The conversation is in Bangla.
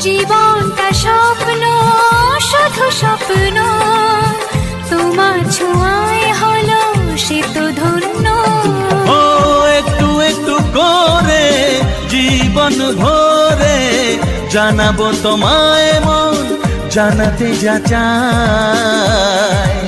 জীবনটা স্বপ্ন শুধু স্বপ্ন তোমার ছোঁয়ায় হলো সে তো ধন্য। ও একটু একটু করে জীবন ভরে জানাবো তোমায় মন জানাতে যা চায়।